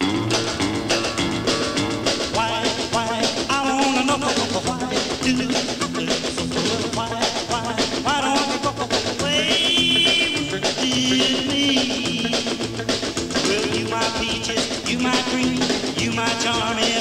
I wanna know why do you look so good? Why don't you go away with me? Well, you my peaches, you my cream, you my charming.